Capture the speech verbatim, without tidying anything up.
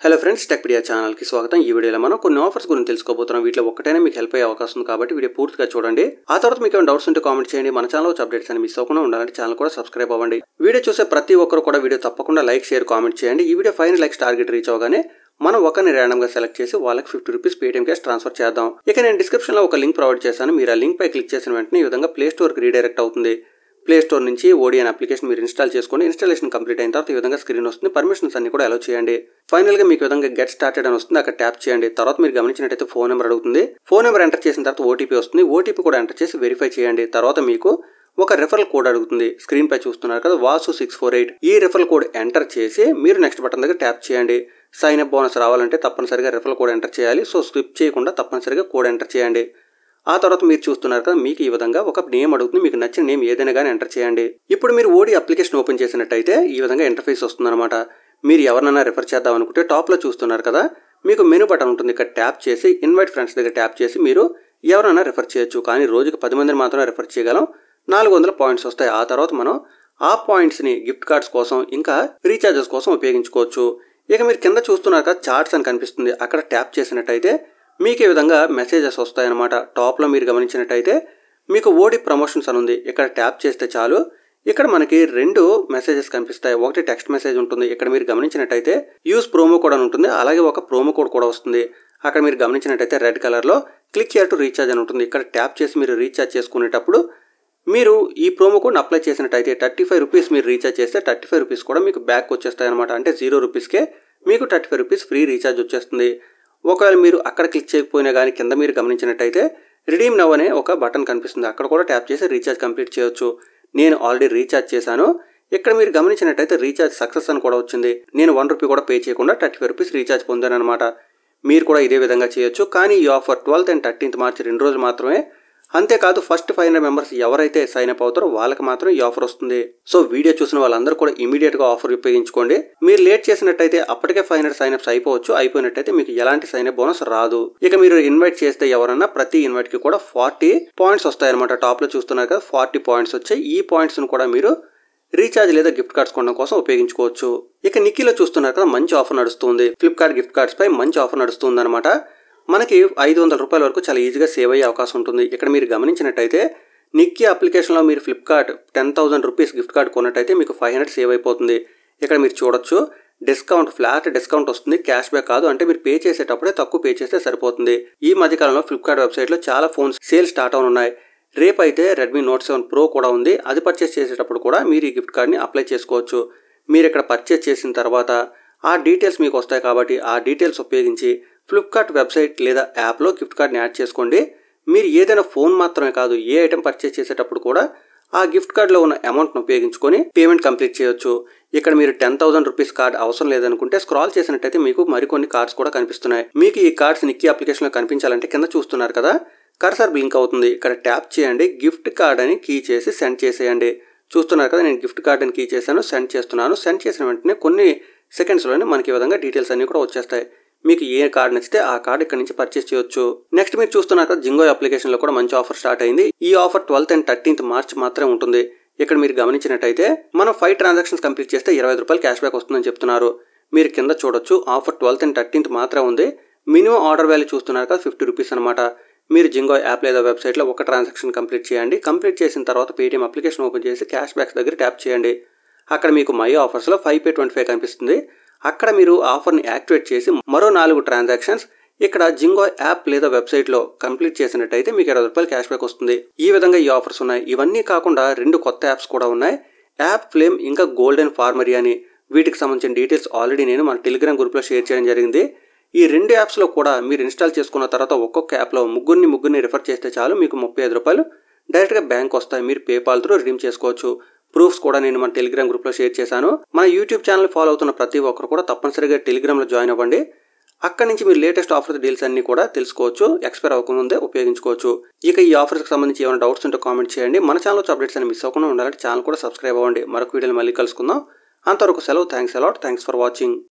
Hello friends, Techpedia ఛానల్కి స్వాగతం. ఈ వీడియోలో మనం కొన్ని ఆఫర్స్ గురించి తెలుసుకోబోతున్నాం. వీటిలో ఒక్కటైనా మీకు హెల్ప్ అయ్యే అవకాశం ఉంది కాబట్టి వీడియో పూర్తిగా చూడండి. ఆ తర్వాత మీకు ఏమైనా డౌట్స్ ఉంటే కామెంట్ చేయండి. మన ఛానల్ వచ్చే అప్డేట్స్ అని మిస్ అవ్వకుండా ఉండాలంటే ఛానల్ కూడా సబ్స్క్రైబ్ అవ్వండి. వీడియో చూసే ప్రతి ఒక్కరు కూడా వీడియో తప్పకుండా లైక్, షేర్, కామెంట్ చేయండి. ఈ video five likes target reach అవగానే మనం ఒకరిని ర్యాండమ్ గా సెలెక్ట్ చేసి వాళ్ళకి fifty rupees Paytm cash transfer చేద్దాం. ఇక నేను డిస్క్రిప్షన్ లో ఒక లింక్ ప్రొవైడ్ చేశాను. మీరు ఆ లింక్ పై క్లిక్ చేసిన వెంటనే ఈ విధంగా ప్లే స్టోర్ కి రీడైరెక్ట్ అవుతుంది. ప్లే స్టోర్ నుంచి ఓడి అనే అప్లికేషన్ మీరు ఇన్స్టాల్ చేసుకోండి. ఇన్స్టాలేషన్ కంప్లీట్ అయిన తర్వాత ఈ విధంగా స్క్రీన్ వస్తుంది. పర్మిషన్స్ అన్ని కూడా అలౌ చేయండి. ఫైనల్ గా మీకు విధంగా గెట్ స్టార్టెడ్ అని వస్తుంది. అక్కడ ట్యాప్ చేయండి. తర్వాత మీరు గమనించినట్టయితే ఫోన్ నెంబర్ అడుగుతుంది. ఫోన్ నెంబర్ ఎంటర్ చేసిన తర్వాత ఓటీపీ వస్తుంది. ఓటీపీ కూడా ఎంటర్ చేసి వెరిఫై చేయండి. తర్వాత మీకు ఒక రెఫరల్ కోడ్ అడుగుతుంది. స్క్రీన్ పై చూస్తున్నారు కదా, వాసు సిక్స్ ఫోర్ ఎయిట్. ఈ రెఫరల్ కోడ్ ఎంటర్ చేసి మీరు నెక్స్ట్ బటన్ దగ్గర ట్యాప్ చేయండి. సైన్ అప్ బోనస్ రావాలంటే తప్పనిసరిగా రెఫరల్ కోడ్ ఎంటర్ చేయాలి. సో స్కిప్ చేయకుండా తప్పనిసరిగా కోడ్ ఎంటర్ చేయండి. ఆ తర్వాత మీరు చూస్తున్నారు కదా, మీకు ఈ విధంగా ఒక నేమ్ అడుగుతుంది. మీకు నచ్చిన నేమ్ ఏదైనా కానీ ఎంటర్ చేయండి. ఇప్పుడు మీరు ఓడి అప్లికేషన్ ఓపెన్ చేసినట్టయితే ఈ విధంగా ఇంటర్ఫేస్ వస్తుంది అనమాట. మీరు ఎవరినైనా రెఫర్ చేద్దాం అనుకుంటే టాప్ లో చూస్తున్నారు కదా, మీకు మెనూ బటన్ ఉంటుంది. ఇక్కడ ట్యాప్ చేసి ఇన్వైట్ ఫ్రెండ్స్ దగ్గర ట్యాప్ చేసి మీరు ఎవరైనా రెఫర్ చేయొచ్చు. కానీ రోజుకి పది మందిని మాత్రమే రెఫర్ చేయగలం. నాలుగు వందల పాయింట్స్ వస్తాయి. ఆ తర్వాత మనం ఆ పాయింట్స్ ని గిఫ్ట్ కార్డ్స్ కోసం ఇంకా రీఛార్జెస్ కోసం ఉపయోగించుకోవచ్చు. ఇక మీరు కింద చూస్తున్నారు కదా, చార్ట్స్ అని కనిపిస్తుంది. అక్కడ ట్యాప్ చేసినట్టయితే మీకు ఈ విధంగా మెసేజెస్ వస్తాయన్నమాట. టాప్లో మీరు గమనించినట్టయితే మీకు ఓడి ప్రమోషన్స్ అని ఉంది. ఇక్కడ ట్యాప్ చేస్తే చాలు, ఇక్కడ మనకి రెండు మెసేజెస్ కనిపిస్తాయి. ఒకటి టెక్స్ట్ మెసేజ్ ఉంటుంది. ఇక్కడ మీరు గమనించినట్టయితే యూస్ ప్రోమో కోడ్ అని ఉంటుంది. అలాగే ఒక ప్రోమో కోడ్ కూడా వస్తుంది. అక్కడ మీరు గమనించినట్టయితే రెడ్ కలర్లో క్లిక్ హియర్ టు రీఛార్జ్ అని ఉంటుంది. ఇక్కడ ట్యాప్ చేసి మీరు రీఛార్జ్ చేసుకునేటప్పుడు మీరు ఈ ప్రోమో కోడ్ని అప్లై చేసినట్టయితే థర్టీ ఫైవ్ రూపీస్ మీరు రీఛార్జ్ చేస్తే థర్టీ ఫైవ్ రూపీస్ కూడా మీకు బ్యాక్ వచ్చేస్తాయి అనమాట. అంటే జీరో రూపీస్కే మీకు thirty five rupees free recharge వచ్చేస్తుంది. ఒకవేళ మీరు అక్కడ క్లిక్ చేయకపోయినా కానీ కింద మీరు గమనించినట్టయితే రిడీమ్ నవ్ అనే ఒక బటన్ కనిపిస్తుంది. అక్కడ కూడా ట్యాప్ చేసి రీఛార్జ్ కంప్లీట్ చేయొచ్చు. నేను ఆల్రెడీ రీఛార్జ్ చేశాను. ఇక్కడ మీరు గమనించినట్టయితే రీఛార్జ్ సక్సెస్ అని కూడా వచ్చింది. నేను వన్ రూపీ కూడా పే చేయకుండా థర్టీ ఫైవ్ రూపీస్ రీఛార్జ్ పొందాను అనమాట. మీరు కూడా ఇదే విధంగా చేయొచ్చు. కానీ ఈ offer twelfth and thirteenth March రెండు రోజులు మాత్రమే. అంతేకాదు ఫస్ట్ ఫైవ్ హండ్రెడ్ మెంబర్స్ ఎవరైతే సైన్ అప్ అవుతారో వాళ్ళకి మాత్రం ఈ ఆఫర్ వస్తుంది. సో వీడియో చూసిన వాళ్ళందరూ కూడా ఇమీడియట్ గా ఆఫర్ ఉపయోగించుకోండి. మీరు లేట్ చేసినట్టయితే అప్పటికే ఫైవ్ హండ్రెడ్ సైన్ అప్స్ అయిపోవచ్చు. అయిపోయినట్టయితే మీకు ఎలాంటి సైన్ అప్ బోనస్ రాదు. ఇక మీరు ఇన్వైట్ చేస్తే ఎవరన్నా ప్రతి ఇన్వైట్ కి కూడా ఫార్టీ పాయింట్స్ వస్తాయి అనమాట. టాప్ లో చూస్తున్నారు కదా, ఫార్టీ పాయింట్స్ వచ్చాయి. ఈ పాయింట్స్ ను కూడా మీరు రీఛార్జ్ లేదా గిఫ్ట్ కార్డ్స్ కొనడం కోసం ఉపయోగించుకోవచ్చు. ఇక నిక్కీలో చూస్తున్నారు కదా, మంచి ఆఫర్ నడుస్తుంది. ఫ్లిప్కార్ట్ గిఫ్ట్ కార్డ్స్ పై మంచి ఆఫర్ నడుస్తుంది అనమాట. మనకి ఐదు వందల రూపాయల వరకు చాలా ఈజీగా సేవ్ అయ్యే అవకాశం ఉంటుంది. ఇక్కడ మీరు గమనించినట్టయితే నిక్కీ అప్లికేషన్లో మీరు Flipkart ten thousand rupees gift card కొన్నట్టయితే మీకు ఫైవ్ హండ్రెడ్ సేవ్ అయిపోతుంది. ఇక్కడ మీరు చూడొచ్చు, డిస్కౌంట్ ఫ్లాట్ డిస్కౌంట్ వస్తుంది. క్యాష్ బ్యాక్ కాదు. అంటే మీరు పే చేసేటప్పుడే తక్కువ పే చేస్తే సరిపోతుంది. ఈ మధ్యకాలంలో ఫ్లిప్కార్ట్ వెబ్సైట్లో చాలా ఫోన్స్ సేల్ స్టార్ట్ అవునున్నాయి. రేపు అయితే రెడ్మీ నోట్ సెవెన్ ప్రో కూడా ఉంది. అది పర్చేస్ చేసేటప్పుడు కూడా మీరు ఈ గిఫ్ట్ కార్డ్ని అప్లై చేసుకోవచ్చు. మీరు ఇక్కడ పర్చేస్ చేసిన తర్వాత ఆ డీటెయిల్స్ మీకు వస్తాయి కాబట్టి ఆ డీటెయిల్స్ ఉపయోగించి ఫ్లిప్కార్ట్ వెబ్సైట్ లేదా యాప్లో గిఫ్ట్ కార్డ్ని యాడ్ చేసుకోండి. మీరు ఏదైనా ఫోన్ మాత్రమే కాదు, ఏ ఐటెం పర్చేస్ చేసేటప్పుడు కూడా ఆ గిఫ్ట్ కార్డ్లో ఉన్న అమౌంట్ను ఉపయోగించుకొని పేమెంట్ కంప్లీట్ చేయొచ్చు. ఇక్కడ మీరు టెన్ థౌసండ్ రూపీస్ కార్డ్ అవసరం లేదనుకుంటే స్క్రాల్ చేసినట్టయితే మీకు మరికొన్ని కార్డ్స్ కూడా కనిపిస్తున్నాయి. మీకు ఈ కార్డ్స్ నిక్కీ అప్లికేషన్లో కనిపించాలంటే కింద చూస్తున్నారు కదా, కర్సర్ బ్లింక్ అవుతుంది. ఇక్కడ ట్యాప్ చేయండి. గిఫ్ట్ కార్డ్ అని కీ చేసి సెండ్ చేసేయండి. చూస్తున్నారు కదా, నేను గిఫ్ట్ కార్డ్ అని కీ చేశాను, సెండ్ చేస్తున్నాను. సెండ్ చేసిన వెంటనే కొన్ని సెకండ్స్లోనే మనకి ఈ విధంగా డీటెయిల్స్ అన్ని కూడా వచ్చేస్తాయి. మీకు ఏ కార్డ్ నచ్చితే ఆ కార్డ్ ఇక్కడ నుంచి పర్చేస్ చేయొచ్చు. నెక్స్ట్ మీరు చూస్తున్నారు కదా, జింగో అప్లికేషన్ లో కూడా మంచి ఆఫర్ స్టార్ట్ అయింది. ఈ offer twelfth and thirteenth March మాత్రమే ఉంటుంది. ఇక్కడ మీరు గమనించినట్టయితే మనం ఫైవ్ ట్రాన్సాక్షన్స్ కంప్లీట్ చేస్తే ఇరవై ఐదు రూపాయలు క్యాష్ బ్యాక్ వస్తుందని చెప్తున్నారు. మీరు కింద చూడొచ్చు, ఆఫర్ ట్వెల్త్ అండ్ థర్టీన్త్ మాత్రమే ఉంది. మినిమం ఆర్డర్ వాల్యూ చూస్తున్నారు కదా, ఫిఫ్టీ రూపీస్ అనమాట. మీరు జింగో యాప్ లేదా వెబ్సైట్ లో ఒక ట్రాన్సాక్షన్ కంప్లీట్ చేయండి. కంప్లీట్ చేసిన తర్వాత పేటీఎం అప్లికేషన్ ఓపెన్ చేసి క్యాష్ బ్యాక్స్ దగ్గర ట్యాప్ చేయండి. అక్కడ మీకు మై ఆఫర్స్ లో ఫైవ్ పే ట్వంటీ ఫైవ్ కనిపిస్తుంది. అక్కడ మీరు ఆఫర్ని యాక్టివేట్ చేసి మరో నాలుగు ట్రాన్సాక్షన్స్ ఇక్కడ జింగో యాప్ లేదా వెబ్సైట్లో కంప్లీట్ చేసినట్టయితే మీకు ఇరవై రూపాయలు క్యాష్ బ్యాక్ వస్తుంది. ఈ విధంగా ఈ ఆఫర్స్ ఉన్నాయి. ఇవన్నీ కాకుండా రెండు కొత్త యాప్స్ కూడా ఉన్నాయి, యాప్ ఫ్లేమ్ ఇంకా గోల్డెన్ ఫార్మరీ అని. వీటికి సంబంధించిన డీటెయిల్స్ ఆల్రెడీ నేను మన టెలిగ్రామ్ గ్రూప్లో షేర్ చేయడం జరిగింది. ఈ రెండు యాప్స్లో కూడా మీరు ఇన్స్టాల్ చేసుకున్న తర్వాత ఒక్కొక్క యాప్లో ముగ్గురిని ముగ్గురిని రిఫర్ చేస్తే చాలు, మీకు ముప్పై ఐదు రూపాయలు డైరెక్ట్గా బ్యాంక్ వస్తాయి. మీరు పేపాల్ త్రూ రిడీమ్ చేసుకోవచ్చు. ప్రూఫ్స్ కూడా నేను మన టెలిగ్రామ్ గ్రూప్లో షేర్ చేశాను. మన యూట్యూబ్ ఛానల్ ఫాలో అవుతున్న ప్రతి ఒక్కరు కూడా తప్పనిసరిగా టెలిగ్రామ్లో జాయిన్ అవ్వండి. అక్కడి నుంచి మీరు లేటెస్ట్ ఆఫర్ డీల్స్ అన్ని కూడా తెలుసుకోవచ్చు. ఎక్స్పైర్ అవ్వకముందే ఉపయోగించుకోవచ్చు. ఇక ఈ ఆఫర్స్కి సంబంధించి ఏమైనా డౌట్స్ ఉంటే కామెంట్ చేయండి. మన ఛానల్ వచ్చే అప్డేట్స్ అని మిస్ అవ్వకుండా ఉండాలంటే ఛానల్ కూడా సబ్స్క్రైబ్ అవ్వండి. మరొక వీడియోని మళ్ళీ కలుసుకుందాం. అంతవరకు సెలవు. Thanks a lot. Thanks for watching.